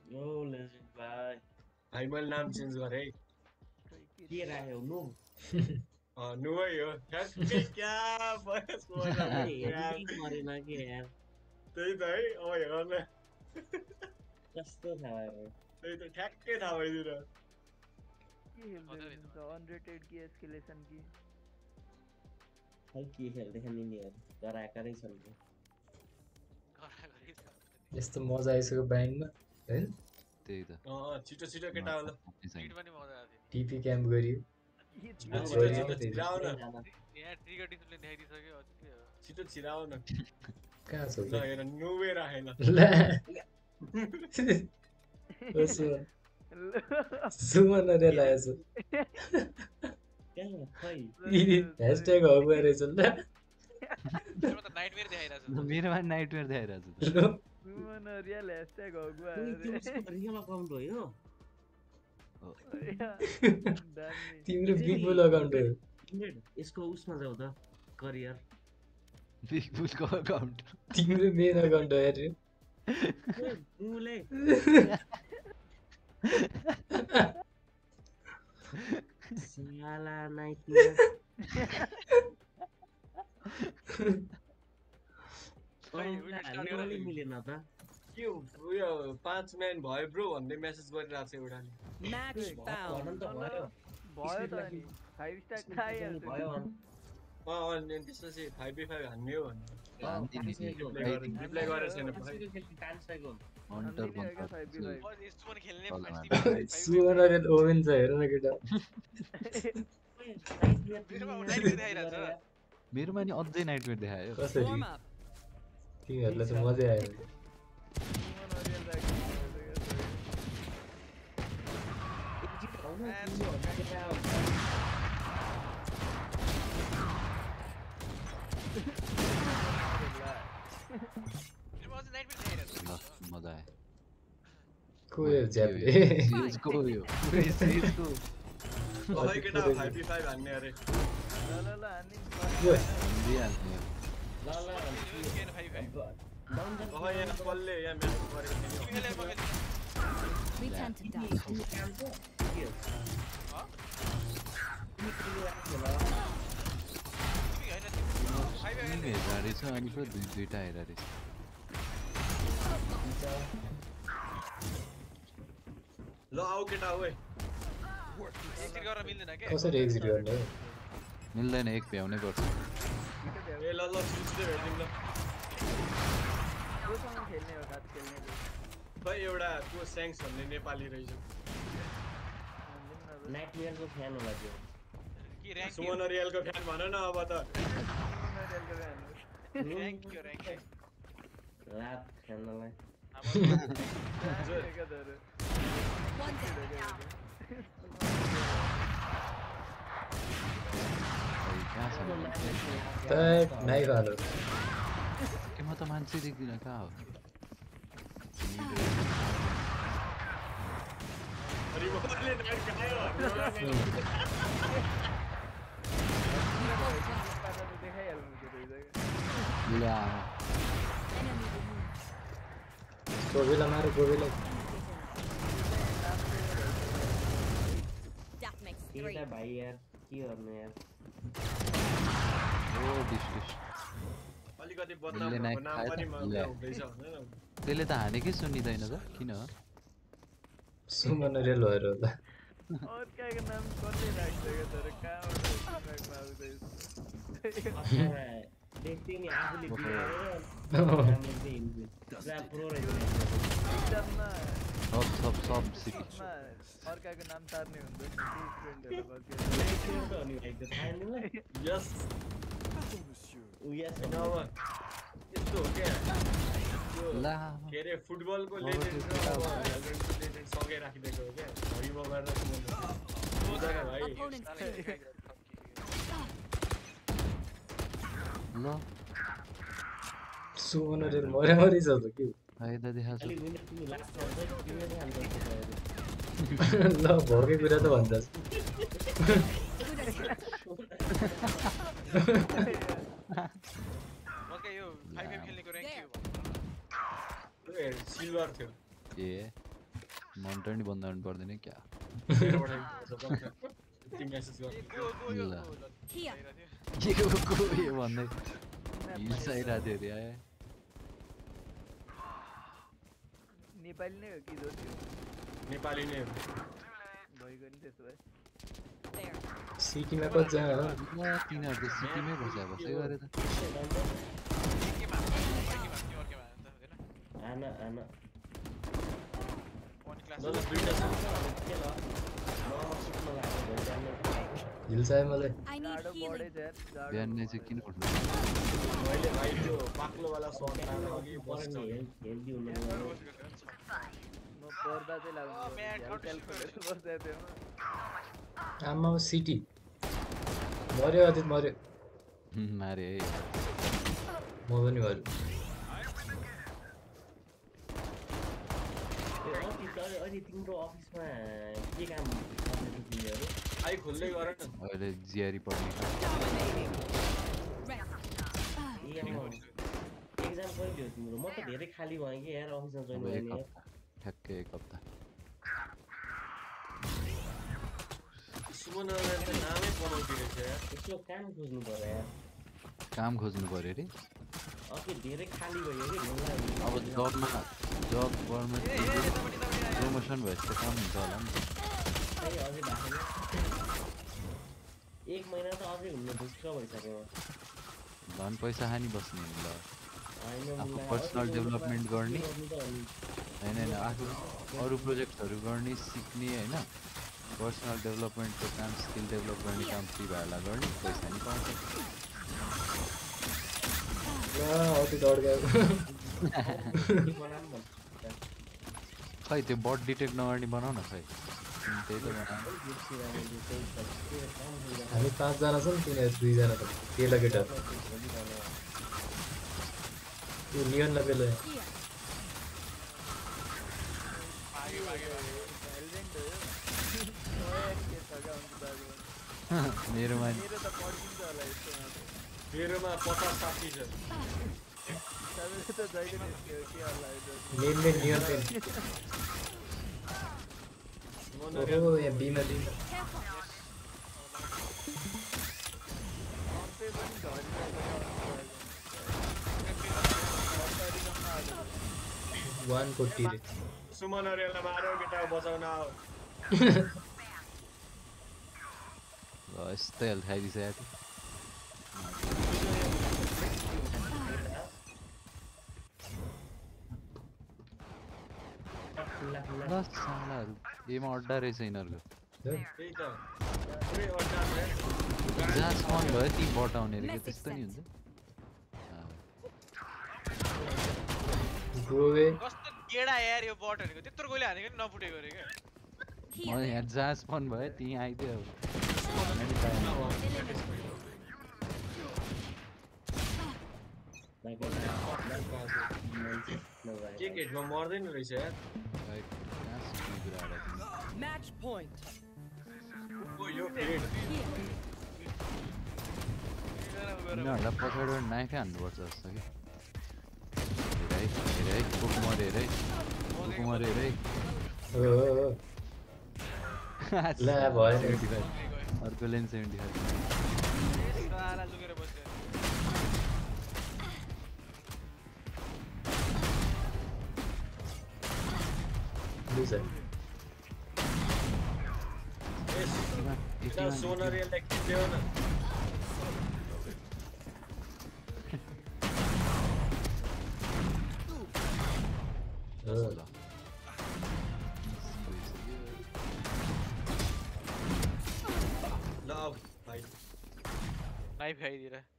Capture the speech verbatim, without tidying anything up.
ओ legend भाइ भाइ मैले नाम चेन्ज गरे है के राख्यौ नु अ नुवै हो ठ्याक्कै क्या बयस मर्दा यार मरेन के यार त्यही त है अब हेर न कस्तो छ त्यही त ठ्याक्कै थाहा भइदिएर के खेल्दै हुन्छ अनरेटेड कि एस्केलेसन कि खै के खेल्दै खाने नि यार गराएकै छन् यस्तो मजा आइसक्यो ब्याङ्कमा हैन त्यही त अ छिटो छिटो केटा होला स्पिड पनि मजा आयो टिपी क्याम्प गरियो छिटो छिटो छिटो छिराउ न यहाँ ट्रिगर डिस्प्ले देखाइदिसक्यो अझ के हो छिटो छिराउ न कहाँ छ ल हेर नुवे राखेन ओसो सुमन रे लाएछु खै ह्याशट्याग हगुवा रहेछ ल मेरो त नाइटमेयर देखाइरहेछ मेरोमा नाइटमेयर देखाइरहेछ सुमन रियल ह्याशट्याग हगुवा रियल अकाउन्ट हो यो तिम्रो बिग बुल अकाउन्ट हो यसको उसमा जाऊ त करियर बिग बुलको अकाउन्ट तिम्रो मेन अकाउन्ट हो यार उले साला नाइटमेयर मिलेन त के उयो पाँच म्यान भयो ब्रो भन्ने मेसेज गरिरहेको छ एउटाले भयो त नि फाइभ स्टार खाइहाल्छ भयो अँ अनि त्यसपछि फाइभ बी फाइभ हान्ने हो भन्ने रिप्लाई गरेर छैन हन्टर यस्तो पनि खेल्ने सुमन रे ओभन छ हेर न केटा मेरोमा नि अझै नाइटमेयर देखायो कसरी तिमीहरूलाई त मजै आयो मजा आयो को यो ज्यापले सिजको यो सिजको अबै केटा फाइभ बी फाइभ हान्ने अरे ल ल ल हान्ने दिइहाल्ने ल ल अब यहाँ कसले यहाँ म्यासेज गरेको थियो We tend to die. हेरेर रहेछ अनि पो दुई दुईवटा हेरेर रहेछ ल आऊ केटा ओए एक्जिट गर्न मिल्दैन के कसरी एक्जिट गर्ने हो मिल्दैन एक भ्याउनै पर्छ ए ल ल सुन्दै भेट्दिम ल कोसँग खेल्ने हो साथ खेल्ने खै एउटा को स्याङ्स भन्ने नेपाली रहेछ नाइटमेयरको फ्यान होला त्यो के र्याङ्क सुमन रियलको फ्यान भन न अब त र्याङ्क के र्याङ्क रात खेल्नलाई त नाइ गालो के म त मान्छे देख्दिनँ कहाँ हो रिमोटले नाइट खायो ल्या गोबेला मारो गोबेला केटा भाइ यार के गर्नु यार ओ डिस डिस अलिकति बदनाम भएको नाम पनि मान्दै हुँदैछ हैन त्यसले त हानेकै सुनिदैन त किन हो सुमन रेल भएर होला अर्काको नाम कसले राख्दैन तर कहाँबाट आउँदैछ देखि नि आफुले बिगारेर प्रो रहेछ सब सब सब सिटी अर्काको नाम तार्ने हुन्छ नि यस उयस अब यस्तो हो क्या ला के अरे फुटबलको लेजेन्ड र भ्यालोरेन्टको लेजेन्ड सँगै राखिदिएको हो क्या हरिबो गरेर बुझ्दैन भाइ ल सुमन रेल मरे मरि छ त के फाइदा देखाएको अलि विनर तिमी लास्ट गर्दै तिमी नै हाल्दै ल भोकै कुरा त भन्छस् मके यो फाइभ फाइभ खेल्नेको र्याङ्क के हो सिल्भर थियो ए मन्टर नि बन्द गर्नु पर्दैन क्या यति मेसेज ए गर्नु गो गो यो ल। गो ल Here. आइरहेको थियो। के को यो भन्दै हिल्स आइरहेको थियो अरे आए नेपाली नै हो कि जोति हो नेपाली नै हो भइगयो नि त्यसो भए There. सिटीमा कति हो तिनीहरू त सिटीमै बसेको बसेको गरे त केमा केमा नि अर्केमा त हैन आना आना वन क्लास ल ल दुईटा छ के ल म सुत्न लाग्यो भने जान्नु हिल्स आयो मलाई I need जाडो healing. बढे यार जाडो बिहान नै चाहिँ किन उठ्नु मैले भाइ त्यो बाक्लोवाला सट तान अघि बस्छ हेल्दी हुनु म पर्दा चाहिँ लाग्नु अँ, म्याट पर्यो आउट खोलेर बसेको थिएँ म आमा सिटी मर्यो अदित मर्यो मारे है म पनि मर्यो अहिले तिम्रो अफिसमा के काम गर्दै तिमीहरू आइ खोल्दै गर न अहिले जिआरी पढ्ने Dominating. Rest. एक्जाम एक्जाम कहिले हो तिम्रो म त धेरै खाली भएँ कि यार अफिसमा जोइन अब एक गर्ने हप्ता ठ्याक्कै एक हप्ता सुमनले त नामै बनाउँदिरहेछ यार यसो काम खोज्नु पर्यो यार काम खोज्नु पर्यो अरे अघि धेरै खाली भयो कि ढुङ्गा अब जबमा जब गभर्मेन्ट ए ए यतापट्टि यतापट्टि आयो। प्रमोसन भएपछि त काम हुन्छ होला नि खै अझै भएको छैन। एक महिना त अझै हुनु ढुक्क भइसक्यो धन पैसा खानी बस्ने ल होइन आफू मलाई पर्सनल अझै डेभलपमेन्ट गर्ने गर्नु त अनि होइन होइन आफू अरू प्रोजेक्टहरू गर्ने सिक्ने होइन पर्सनल डेभलपमेन्टको काम स्किल डेभलप गर्ने काम फ्री भएर गर्ने पैसा नि पाउँछ अदित अड्कायो के बनाऊँ भन्छु। खै त्यो बट डिटेक्ट नगर्ने बनाऊ न खै तिमी त्यही त बनाऊ बिर्सिरहेको छु, त्यही त, के काम हुन्छ। हामी पाँचजना छौँ तिनीहरू दुईजना छ केटा केटा त्यो नियन नपेल Here. भाग्यो भाग्यो भाग्यो। हेल्मेट हो यो ओए के छ क्या हुन्छ दाजु मेरोमा नि मेरो त पड्किन्छ होला यस्तोमा त मेरोमा पचास साठी छ तपाईँले त जहिले निस्क्यो के होला यो त मेन मेन नियन मेन सुमन ओहो यहाँ बिमा बिमा Careful. पम्पे पनि झरिरहेको वान फोर्टी रे सुमनहरुलाई मार्यो केटा बचाउन आऊ ल यस्तै हेल्थ खाइदिइसकेको थियो खुल्ला खुल्ला ल सालाहरू एमा अड्डा रहेछ यिनीहरूको त्यही त पुरै अड्डा छ जहाँ स्पन भयो ती बटाउने अरे के त्यस्तो नि हुन्छ गोवे कस्तो गेडा यार यो बटहरुको त्यत्रो गोली हानेको नि नफुटेको रे के म यहाँ जहाँ स्पन भयो त्यहीँ आइदियो अब के गेटमा मर्दैन रहेछ यार भाइ, कहाँ सुत्ने कुरा आएर तिमी? Match point. ओ यो ग्रेड यिनीहरूलाई पछाडिबाट नाइफै हान्नुपर्छ जस्तो कि हेर है हेर है कुक मऱ्यो हेर है कुक मऱ्यो हेर है हो हो, हो। ला भएन सेभेन्टी फाइभ अर्को लेन सेभेन्टी फाइभ साला लुकेर बस्यो लुज है यस यता सोनरियालाई किन्देऊ न हो ल ल आऊ भाइ नाइफ खाइदिएर